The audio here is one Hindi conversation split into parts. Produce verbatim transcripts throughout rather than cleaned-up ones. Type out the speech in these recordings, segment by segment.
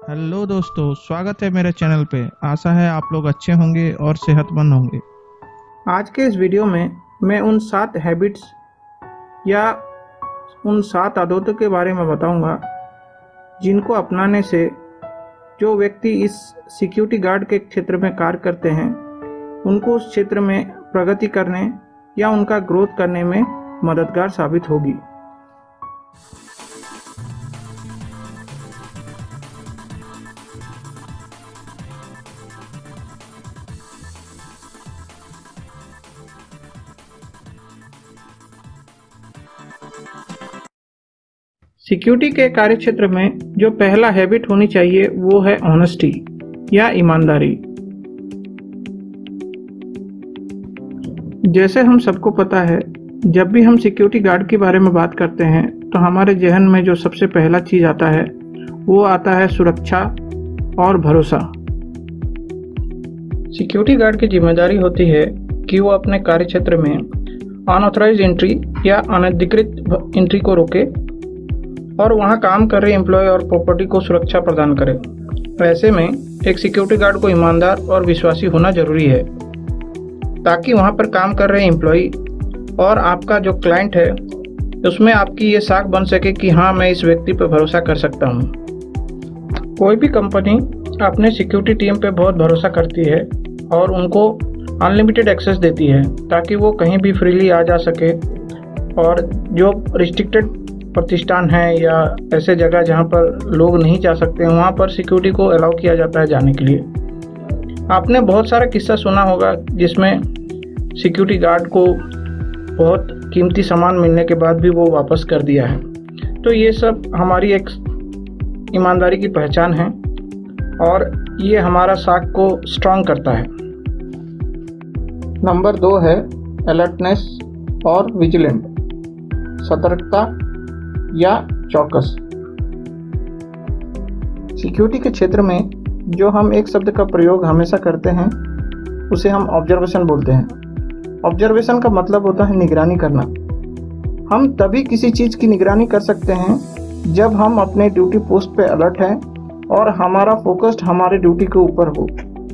हेलो दोस्तों, स्वागत है मेरे चैनल पे। आशा है आप लोग अच्छे होंगे और सेहतमंद होंगे। आज के इस वीडियो में मैं उन सात हैबिट्स या उन सात आदतों के बारे में बताऊंगा जिनको अपनाने से जो व्यक्ति इस सिक्योरिटी गार्ड के क्षेत्र में कार्य करते हैं उनको उस क्षेत्र में प्रगति करने या उनका ग्रोथ करने में मददगार साबित होगी। सिक्योरिटी के कार्यक्षेत्र में जो पहला हैबिट होनी चाहिए वो है ऑनेस्टी या ईमानदारी। जैसे हम सबको पता है, जब भी हम सिक्योरिटी गार्ड के बारे में बात करते हैं तो हमारे जहन में जो सबसे पहला चीज आता है वो आता है सुरक्षा और भरोसा। सिक्योरिटी गार्ड की जिम्मेदारी होती है कि वो अपने कार्यक्षेत्र में अनऑथराइज्ड एंट्री या अनधिकृत एंट्री को रोके और वहां काम कर रहे एम्प्लॉय और प्रॉपर्टी को सुरक्षा प्रदान करे। ऐसे में एक सिक्योरिटी गार्ड को ईमानदार और विश्वासी होना जरूरी है ताकि वहां पर काम कर रहे एम्प्लॉय और आपका जो क्लाइंट है उसमें आपकी ये साख बन सके कि हाँ, मैं इस व्यक्ति पर भरोसा कर सकता हूँ। कोई भी कंपनी अपने सिक्योरिटी टीम पे बहुत भरोसा करती है और उनको अनलिमिटेड एक्सेस देती है ताकि वो कहीं भी फ्रीली आ जा सके, और जो रिस्ट्रिक्टेड प्रतिष्ठान है या ऐसे जगह जहां पर लोग नहीं जा सकते हैं वहां पर सिक्योरिटी को अलाउ किया जाता है जाने के लिए। आपने बहुत सारा किस्सा सुना होगा जिसमें सिक्योरिटी गार्ड को बहुत कीमती सामान मिलने के बाद भी वो वापस कर दिया है। तो ये सब हमारी एक ईमानदारी की पहचान है और ये हमारा साख को स्ट्रांग करता है। नंबर दो है अलर्टनेस और विजिलेंट, सतर्कता या चौकस। सिक्योरिटी के क्षेत्र में जो हम एक शब्द का प्रयोग हमेशा करते हैं उसे हम ऑब्जर्वेशन बोलते हैं। ऑब्जर्वेशन का मतलब होता है निगरानी करना। हम तभी किसी चीज़ की निगरानी कर सकते हैं जब हम अपने ड्यूटी पोस्ट पे अलर्ट हैं और हमारा फोकस्ड हमारे ड्यूटी के ऊपर हो।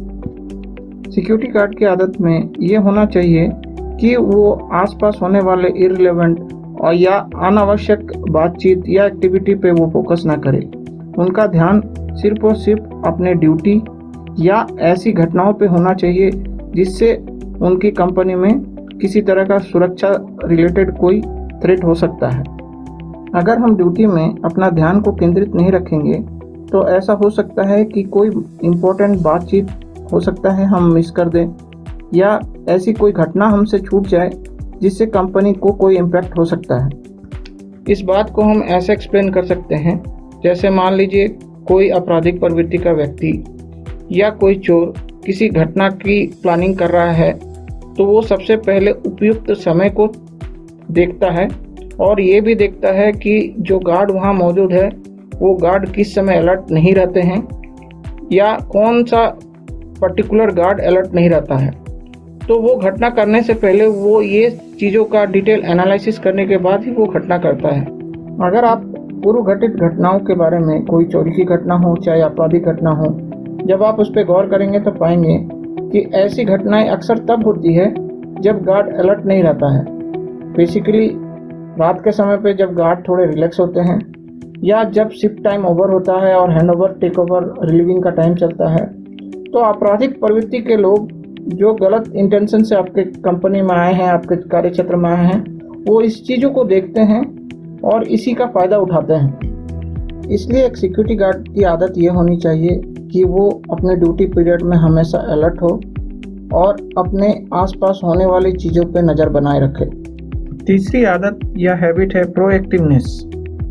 सिक्योरिटी गार्ड की आदत में ये होना चाहिए कि वो आसपास होने वाले इररिलेवेंट और या अनावश्यक बातचीत या एक्टिविटी पे वो फोकस ना करे। उनका ध्यान सिर्फ और सिर्फ अपने ड्यूटी या ऐसी घटनाओं पे होना चाहिए जिससे उनकी कंपनी में किसी तरह का सुरक्षा रिलेटेड कोई थ्रेट हो सकता है। अगर हम ड्यूटी में अपना ध्यान को केंद्रित नहीं रखेंगे तो ऐसा हो सकता है कि कोई इम्पोर्टेंट बातचीत हो सकता है हम मिस कर दें, या ऐसी कोई घटना हमसे छूट जाए जिससे कंपनी को कोई इम्पैक्ट हो सकता है। इस बात को हम ऐसे एक्सप्लेन कर सकते हैं, जैसे मान लीजिए कोई आपराधिक प्रवृत्ति का व्यक्ति या कोई चोर किसी घटना की प्लानिंग कर रहा है तो वो सबसे पहले उपयुक्त समय को देखता है और ये भी देखता है कि जो गार्ड वहाँ मौजूद है वो गार्ड किस समय अलर्ट नहीं रहते हैं या कौन सा पर्टिकुलर गार्ड अलर्ट नहीं रहता है। तो वो घटना करने से पहले वो ये चीज़ों का डिटेल एनालिसिस करने के बाद ही वो घटना करता है। अगर आप पूर्व घटित घटनाओं के बारे में, कोई चोरी की घटना हो चाहे आपराधिक घटना हो, जब आप उस पर गौर करेंगे तो पाएंगे कि ऐसी घटनाएं अक्सर तब होती है जब गार्ड अलर्ट नहीं रहता है। बेसिकली रात के समय पे जब गार्ड थोड़े रिलैक्स होते हैं या जब शिफ्ट टाइम ओवर होता है और hand over take over relieving का टाइम चलता है, तो आपराधिक प्रवृत्ति के लोग जो गलत इंटेंशन से आपके कंपनी में आए हैं, आपके कार्य क्षेत्र में आए हैं, वो इस चीज़ों को देखते हैं और इसी का फ़ायदा उठाते हैं। इसलिए एक सिक्योरिटी गार्ड की आदत ये होनी चाहिए कि वो अपने ड्यूटी पीरियड में हमेशा अलर्ट हो और अपने आसपास होने वाली चीज़ों पे नज़र बनाए रखे। तीसरी आदत या हैबिट है प्रोएक्टिवनेस।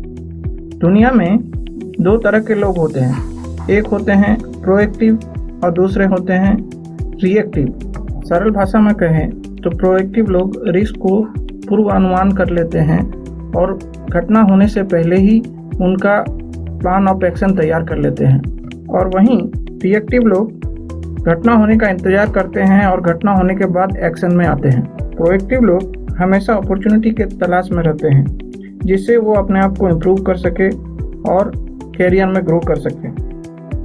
दुनिया में दो तरह के लोग होते हैं, एक होते हैं प्रोएक्टिव और दूसरे होते हैं रिएक्टिव। सरल भाषा में कहें तो प्रोएक्टिव लोग रिस्क को पूर्वानुमान कर लेते हैं और घटना होने से पहले ही उनका प्लान ऑफ एक्शन तैयार कर लेते हैं, और वहीं रिएक्टिव लोग घटना होने का इंतजार करते हैं और घटना होने के बाद एक्शन में आते हैं। प्रोएक्टिव लोग हमेशा अपॉर्चुनिटी के तलाश में रहते हैं जिससे वो अपने आप को इम्प्रूव कर सके और कैरियर में ग्रो कर सके।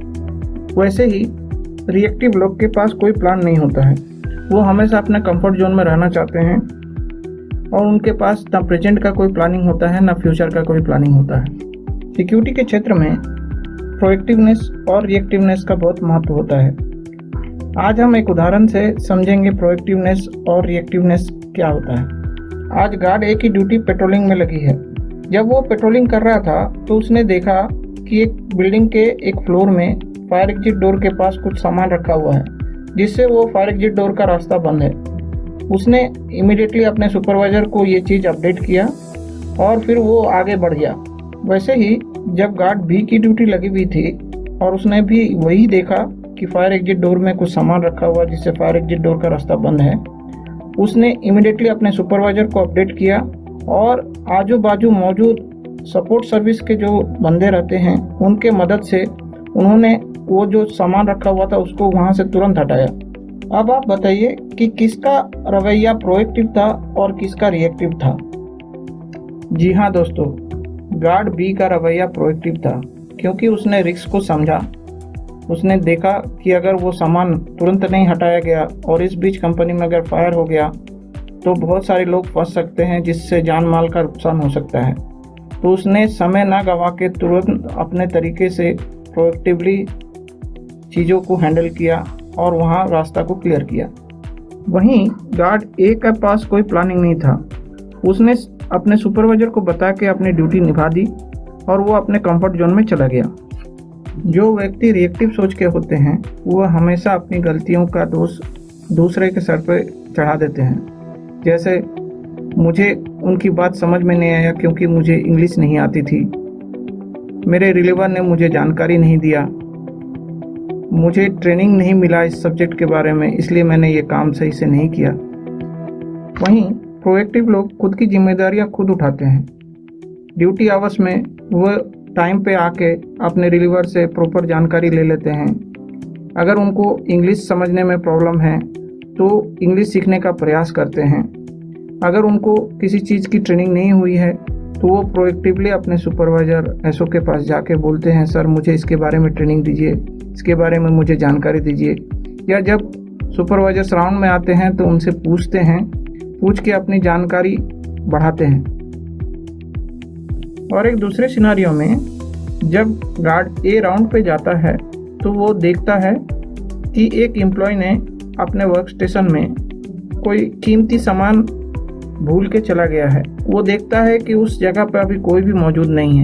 वैसे ही रिएक्टिव लोग के पास कोई प्लान नहीं होता है। वो हमेशा अपने कंफर्ट जोन में रहना चाहते हैं और उनके पास ना प्रेजेंट का कोई प्लानिंग होता है ना फ्यूचर का कोई प्लानिंग होता है। सिक्योरिटी के क्षेत्र में प्रोएक्टिवनेस और रिएक्टिवनेस का बहुत महत्व होता है। आज हम एक उदाहरण से समझेंगे प्रोएक्टिवनेस और रिएक्टिवनेस क्या होता है। आज गार्ड ए की ड्यूटी पेट्रोलिंग में लगी है। जब वो पेट्रोलिंग कर रहा था तो उसने देखा कि एक बिल्डिंग के एक फ्लोर में फायर एग्जिट डोर के पास कुछ सामान रखा हुआ है, जिससे वो फायर एग्जिट डोर का रास्ता बंद है। उसने इमीडिएटली अपने सुपरवाइजर को ये चीज़ अपडेट किया और फिर वो आगे बढ़ गया। वैसे ही जब गार्ड बी की ड्यूटी लगी हुई थी और उसने भी वही देखा कि फायर एग्जिट डोर में कुछ सामान रखा हुआ जिससे फायर एग्जिट डोर का रास्ता बंद है, उसने इमीडिएटली अपने सुपरवाइजर को अपडेट किया और आजू बाजू मौजूद सपोर्ट सर्विस के जो बंदे रहते हैं उनके मदद से उन्होंने वो जो सामान रखा हुआ था उसको वहाँ से तुरंत हटाया। अब आप बताइए कि किसका रवैया प्रोएक्टिव था और किसका रिएक्टिव था। जी हाँ दोस्तों, गार्ड बी का रवैया प्रोएक्टिव था, क्योंकि उसने रिस्क को समझा। उसने देखा कि अगर वो सामान तुरंत नहीं हटाया गया और इस बीच कंपनी में अगर फायर हो गया तो बहुत सारे लोग फंस सकते हैं, जिससे जान माल का नुकसान हो सकता है। तो उसने समय ना गंवा के तुरंत अपने तरीके से प्रोएक्टिवली चीज़ों को हैंडल किया और वहाँ रास्ता को क्लियर किया। वहीं गार्ड ए के पास कोई प्लानिंग नहीं था। उसने अपने सुपरवाइजर को बता के अपनी ड्यूटी निभा दी और वो अपने कंफर्ट जोन में चला गया। जो व्यक्ति रिएक्टिव सोच के होते हैं वो हमेशा अपनी गलतियों का दोष दूसरे के सर पर चढ़ा देते हैं। जैसे मुझे उनकी बात समझ में नहीं आया क्योंकि मुझे इंग्लिश नहीं आती थी, मेरे रिलीवर ने मुझे जानकारी नहीं दिया, मुझे ट्रेनिंग नहीं मिला इस सब्जेक्ट के बारे में, इसलिए मैंने ये काम सही से नहीं किया। वहीं प्रोएक्टिव लोग खुद की जिम्मेदारियां खुद उठाते हैं। ड्यूटी आवर्स में वो टाइम पे आके अपने रिलीवर से प्रॉपर जानकारी ले लेते हैं। अगर उनको इंग्लिश समझने में प्रॉब्लम है तो इंग्लिश सीखने का प्रयास करते हैं। अगर उनको किसी चीज़ की ट्रेनिंग नहीं हुई है तो वो प्रोएक्टिवली अपने सुपरवाइजर एसओ के पास जाके बोलते हैं, सर मुझे इसके बारे में ट्रेनिंग दीजिए, इसके बारे में मुझे जानकारी दीजिए। या जब सुपरवाइजर राउंड में आते हैं तो उनसे पूछते हैं, पूछ के अपनी जानकारी बढ़ाते हैं। और एक दूसरे सिनारियो में जब गार्ड ए राउंड पे जाता है तो वो देखता है कि एक एम्प्लॉय ने अपने वर्क स्टेशन में कोई कीमती सामान भूल के चला गया है। वो देखता है कि उस जगह पर अभी कोई भी मौजूद नहीं है।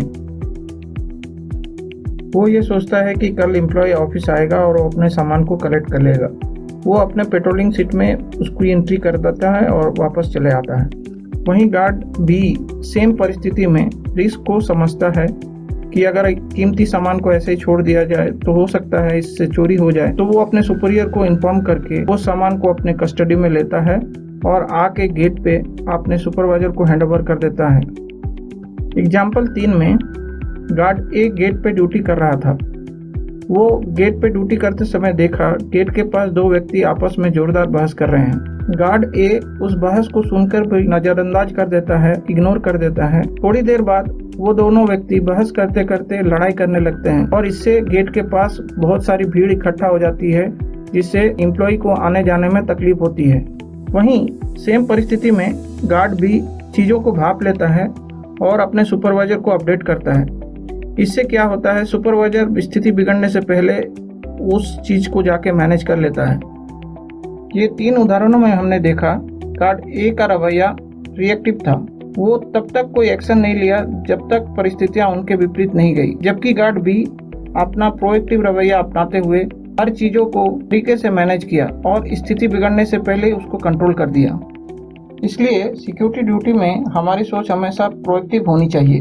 वो ये सोचता है कि कल एम्प्लॉय ऑफिस आएगा और वो अपने सामान को कलेक्ट कर लेगा। वो अपने पेट्रोलिंग सीट में उसकी एंट्री कर देता है और वापस चले आता है। वहीं गार्ड बी सेम परिस्थिति में रिस्क को समझता है कि अगर कीमती सामान को ऐसे ही छोड़ दिया जाए तो हो सकता है इससे चोरी हो जाए। तो वो अपने सुपीरियर को इन्फॉर्म करके वो सामान को अपने कस्टडी में लेता है और आके गेट पे अपने सुपरवाइजर को हैंडओवर कर देता है। एग्जाम्पल तीन में गार्ड ए गेट पे ड्यूटी कर रहा था। वो गेट पे ड्यूटी करते समय देखा गेट के पास दो व्यक्ति आपस में जोरदार बहस कर रहे हैं। गार्ड ए उस बहस को सुनकर भी नजरअंदाज कर देता है, इग्नोर कर देता है। थोड़ी देर बाद वो दोनों व्यक्ति बहस करते करते लड़ाई करने लगते हैं और इससे गेट के पास बहुत सारी भीड़ इकट्ठा हो जाती है, जिससे एम्प्लॉय को आने जाने में तकलीफ होती है। वहीं सेम परिस्थिति में गार्ड भी चीज़ों को भाप लेता है और अपने सुपरवाइजर को अपडेट करता है। इससे क्या होता है, सुपरवाइजर स्थिति बिगड़ने से पहले उस चीज़ को जाके मैनेज कर लेता है। ये तीन उदाहरणों में हमने देखा गार्ड ए का रवैया रिएक्टिव था। वो तब तक कोई एक्शन नहीं लिया जब तक परिस्थितियां उनके विपरीत नहीं गई, जबकि गार्ड बी अपना प्रोएक्टिव रवैया अपनाते हुए हर चीज़ों को तरीके से मैनेज किया और स्थिति बिगड़ने से पहले उसको कंट्रोल कर दिया। इसलिए सिक्योरिटी ड्यूटी में हमारी सोच हमेशा प्रोएक्टिव होनी चाहिए।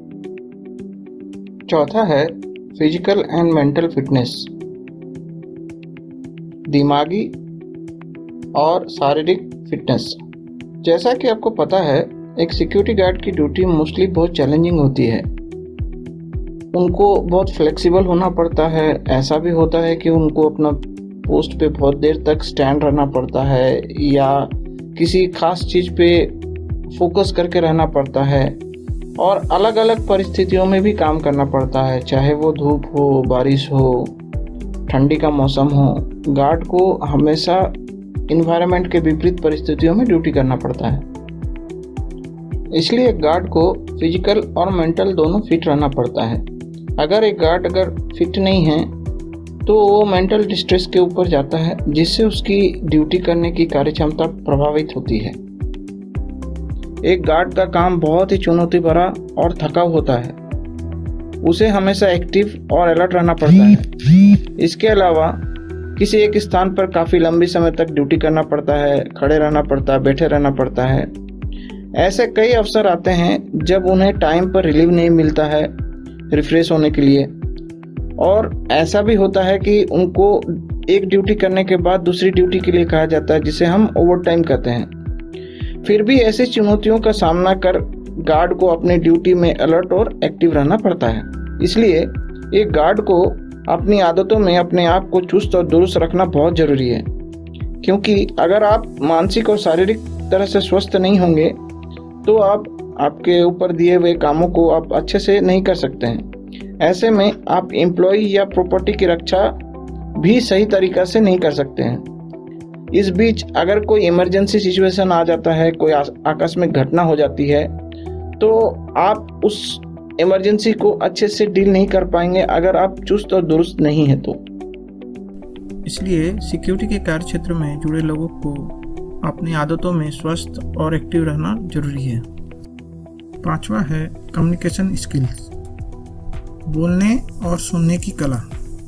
चौथा है फिजिकल एंड मेंटल फिटनेस। दिमागी और शारीरिक फिटनेस। जैसा कि आपको पता है, एक सिक्योरिटी गार्ड की ड्यूटी मोस्टली बहुत चैलेंजिंग होती है। उनको बहुत फ्लेक्सिबल होना पड़ता है। ऐसा भी होता है कि उनको अपना पोस्ट पे बहुत देर तक स्टैंड रहना पड़ता है या किसी खास चीज़ पे फोकस करके रहना पड़ता है और अलग अलग परिस्थितियों में भी काम करना पड़ता है, चाहे वो धूप हो, बारिश हो ठंडी का मौसम हो, गार्ड को हमेशा इन्वायरमेंट के विपरीत परिस्थितियों में ड्यूटी करना पड़ता है। इसलिए गार्ड को फिजिकल और मेंटल दोनों फिट रहना पड़ता है। अगर एक गार्ड अगर फिट नहीं है तो वो मेंटल डिस्ट्रेस के ऊपर जाता है, जिससे उसकी ड्यूटी करने की कार्यक्षमता प्रभावित होती है। एक गार्ड का काम बहुत ही चुनौती भरा और थकाऊ होता है। उसे हमेशा एक्टिव और अलर्ट रहना पड़ता है। इसके अलावा किसी एक स्थान पर काफ़ी लंबी समय तक ड्यूटी करना पड़ता है, खड़े रहना पड़ता है, बैठे रहना पड़ता है। ऐसे कई अवसर आते हैं जब उन्हें टाइम पर रिलीव नहीं मिलता है रिफ्रेश होने के लिए, और ऐसा भी होता है कि उनको एक ड्यूटी करने के बाद दूसरी ड्यूटी के लिए कहा जाता है, जिसे हम ओवर टाइम कहते हैं। फिर भी ऐसी चुनौतियों का सामना कर गार्ड को अपनी ड्यूटी में अलर्ट और एक्टिव रहना पड़ता है। इसलिए एक गार्ड को अपनी आदतों में अपने आप को चुस्त और दुरुस्त रखना बहुत ज़रूरी है, क्योंकि अगर आप मानसिक और शारीरिक तरह से स्वस्थ नहीं होंगे तो आप आपके ऊपर दिए हुए कामों को आप अच्छे से नहीं कर सकते हैं। ऐसे में आप एम्प्लॉय या प्रॉपर्टी की रक्षा भी सही तरीक़ा से नहीं कर सकते हैं। इस बीच अगर कोई इमरजेंसी सिचुएशन आ जाता है, कोई आकस्मिक घटना हो जाती है, तो आप उस इमरजेंसी को अच्छे से डील नहीं कर पाएंगे अगर आप चुस्त और दुरुस्त नहीं है तो। इसलिए सिक्योरिटी के कार्य क्षेत्र में जुड़े लोगों को अपनी आदतों में स्वस्थ और एक्टिव रहना जरूरी है। पांचवा है कम्युनिकेशन स्किल्स, बोलने और सुनने की कला।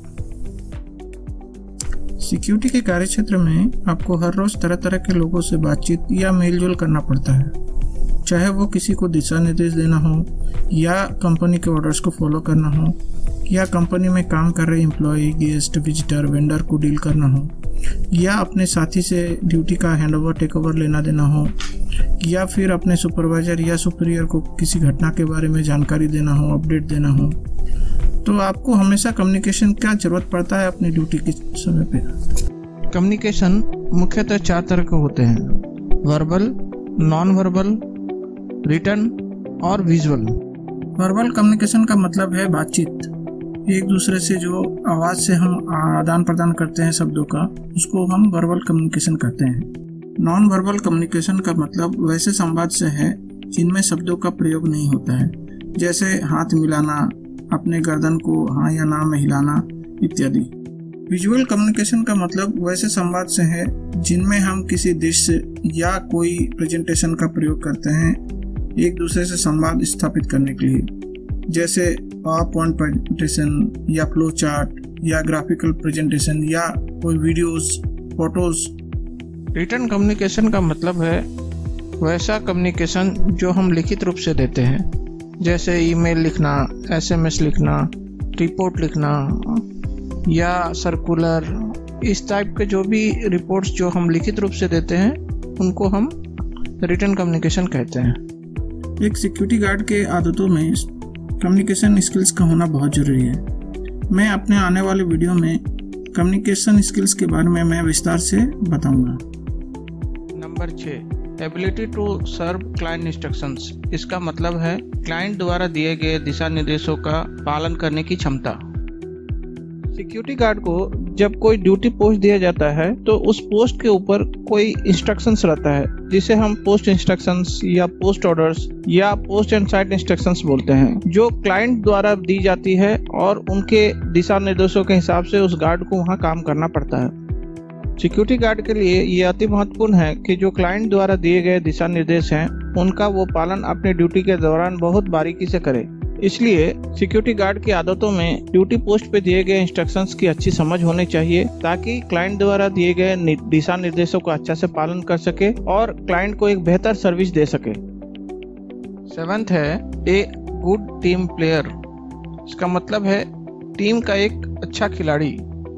सिक्योरिटी के कार्य क्षेत्र में आपको हर रोज तरह तरह के लोगों से बातचीत या मेलजोल करना पड़ता है, चाहे वो किसी को दिशा निर्देश देना हो, या कंपनी के ऑर्डर्स को फॉलो करना हो, या कंपनी में काम कर रहे एम्प्लॉय, गेस्ट, विजिटर, वेंडर को डील करना हो, या अपने साथी से ड्यूटी का हैंडओवर टेक ओवर लेना देना हो, या फिर अपने सुपरवाइजर या सुपीरियर को किसी घटना के बारे में जानकारी देना हो, अपडेट देना हो। तो आपको हमेशा कम्युनिकेशन का जरूरत पड़ता है अपनी ड्यूटी के समय पे। कम्युनिकेशन मुख्यतः चार तरह के होते हैं: वर्बल, नॉन वर्बल, रिटन और विजुअल। वर्बल कम्युनिकेशन का मतलब है बातचीत, एक दूसरे से जो आवाज़ से हम आदान प्रदान करते हैं शब्दों का, उसको हम वर्बल कम्युनिकेशन कहते हैं। नॉन वर्बल कम्युनिकेशन का मतलब वैसे संवाद से है जिनमें शब्दों का प्रयोग नहीं होता है, जैसे हाथ मिलाना, अपने गर्दन को हाँ या ना में हिलाना इत्यादि। विजुअल कम्युनिकेशन का मतलब वैसे संवाद से है जिनमें हम किसी दृश्य या कोई प्रेजेंटेशन का प्रयोग करते हैं एक दूसरे से संवाद स्थापित करने के लिए, जैसे पावर पॉइंट प्रेजेंटेशन या फ्लो चार्ट या ग्राफिकल प्रेजेंटेशन या कोई वीडियोस, फोटोज। रिटन कम्युनिकेशन का मतलब है वैसा कम्युनिकेशन जो हम लिखित रूप से देते हैं, जैसे ईमेल लिखना, एसएमएस लिखना, रिपोर्ट लिखना या सर्कुलर। इस टाइप के जो भी रिपोर्ट्स जो हम लिखित रूप से देते हैं उनको हम रिटन कम्युनिकेशन कहते हैं। एक सिक्योरिटी गार्ड के आदतों में कम्युनिकेशन स्किल्स का होना बहुत ज़रूरी है। मैं अपने आने वाले वीडियो में कम्युनिकेशन स्किल्स के बारे में मैं विस्तार से बताऊंगा। नंबर छः, ability to serve client instructions. इसका मतलब है क्लाइंट द्वारा दिए गए दिशा निर्देशों का पालन करने की क्षमता। सिक्योरिटी गार्ड को जब कोई ड्यूटी पोस्ट दिया जाता है तो उस पोस्ट के ऊपर कोई इंस्ट्रक्शंस रहता है, जिसे हम पोस्ट इंस्ट्रक्शंस या पोस्ट ऑर्डर्स या पोस्ट एंड साइट इंस्ट्रक्शंस बोलते हैं, जो क्लाइंट द्वारा दी जाती है और उनके दिशा निर्देशों के हिसाब से उस गार्ड को वहां काम करना पड़ता है। सिक्योरिटी गार्ड के लिए ये अति महत्वपूर्ण है कि जो क्लाइंट द्वारा दिए गए दिशा निर्देश हैं उनका वो पालन अपनी ड्यूटी के दौरान बहुत बारीकी से करे। इसलिए सिक्योरिटी गार्ड की आदतों में ड्यूटी पोस्ट पे दिए गए इंस्ट्रक्शंस की अच्छी समझ होनी चाहिए, ताकि क्लाइंट द्वारा दिए गए दिशा निर्देशों का अच्छा से पालन कर सके और क्लाइंट को एक बेहतर सर्विस दे सके। सेवेंथ है ए गुड टीम प्लेयर। इसका मतलब है टीम का एक अच्छा खिलाड़ी।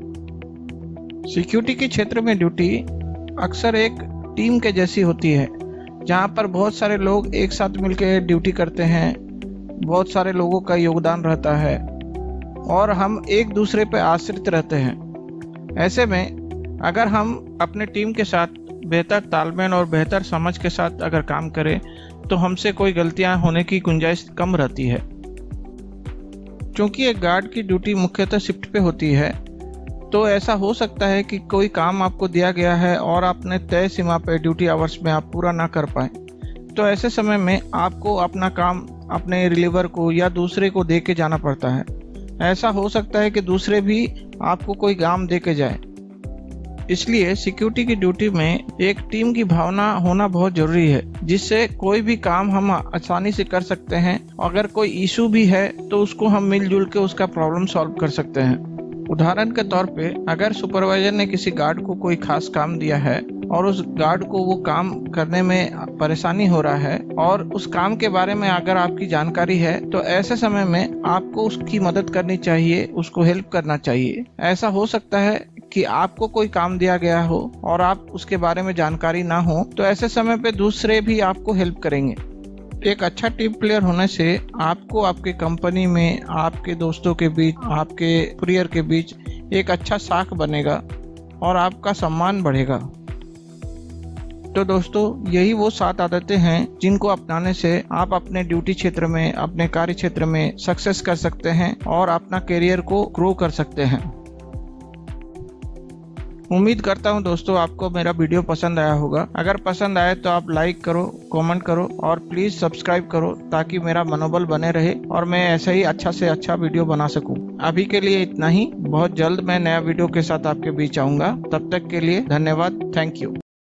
सिक्योरिटी के क्षेत्र में ड्यूटी अक्सर एक टीम के जैसी होती है, जहां पर बहुत सारे लोग एक साथ मिलकर ड्यूटी करते हैं, बहुत सारे लोगों का योगदान रहता है और हम एक दूसरे पर आश्रित रहते हैं। ऐसे में अगर हम अपने टीम के साथ बेहतर तालमेल और बेहतर समझ के साथ अगर काम करें तो हमसे कोई गलतियां होने की गुंजाइश कम रहती है। क्योंकि एक गार्ड की ड्यूटी मुख्यतः शिफ्ट पे होती है, तो ऐसा हो सकता है कि कोई काम आपको दिया गया है और आपने तय सीमा पे ड्यूटी आवर्स में आप पूरा ना कर पाए, तो ऐसे समय में आपको अपना काम अपने रिलीवर को या दूसरे को दे के जाना पड़ता है। ऐसा हो सकता है कि दूसरे भी आपको कोई काम दे के जाए। इसलिए सिक्योरिटी की ड्यूटी में एक टीम की भावना होना बहुत जरूरी है, जिससे कोई भी काम हम आसानी से कर सकते हैं। अगर कोई इशू भी है तो उसको हम मिलजुल के उसका प्रॉब्लम सॉल्व कर सकते हैं। उदाहरण के तौर पे, अगर सुपरवाइजर ने किसी गार्ड को कोई खास काम दिया है और उस गार्ड को वो काम करने में परेशानी हो रहा है और उस काम के बारे में अगर आपकी जानकारी है, तो ऐसे समय में आपको उसकी मदद करनी चाहिए, उसको हेल्प करना चाहिए। ऐसा हो सकता है कि आपको कोई काम दिया गया हो और आप उसके बारे में जानकारी ना हो, तो ऐसे समय पे दूसरे भी आपको हेल्प करेंगे। एक अच्छा टीम प्लेयर होने से आपको आपके कंपनी में, आपके दोस्तों के बीच, आपके कुरियर के बीच एक अच्छा साख बनेगा और आपका सम्मान बढ़ेगा। तो दोस्तों, यही वो सात आदतें हैं जिनको अपनाने से आप अपने ड्यूटी क्षेत्र में, अपने कार्य क्षेत्र में सक्सेस कर सकते हैं और अपना करियर को ग्रो कर सकते हैं। उम्मीद करता हूं दोस्तों आपको मेरा वीडियो पसंद आया होगा। अगर पसंद आए तो आप लाइक करो, कमेंट करो और प्लीज सब्सक्राइब करो, ताकि मेरा मनोबल बने रहे और मैं ऐसे ही अच्छा से अच्छा वीडियो बना सकूं। अभी के लिए इतना ही। बहुत जल्द मैं नया वीडियो के साथ आपके बीच आऊंगा। तब तक के लिए धन्यवाद। Thank you.